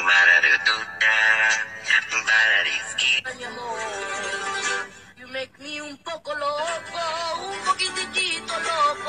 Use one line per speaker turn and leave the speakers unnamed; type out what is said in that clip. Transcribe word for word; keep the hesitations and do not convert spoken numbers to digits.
Mi amor, you make me un poco loco, un poquitito loco.